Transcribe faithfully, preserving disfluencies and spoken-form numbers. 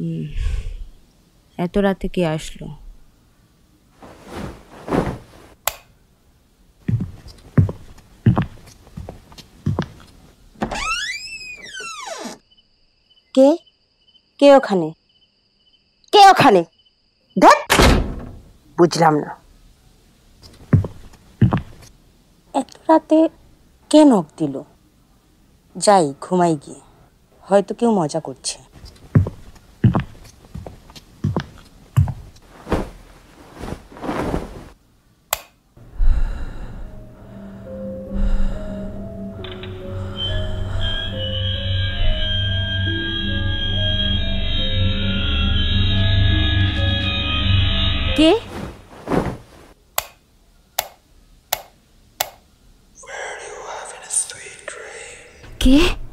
এত রাতে কে আসলো? কে কে ওখানে? কে ওখানে? দেখ, বুঝলাম না এত রাতে কে নক দিল। যাই ঘুমাই গিয়ে, হয়তো কেউ মজা করছে। কে? কে?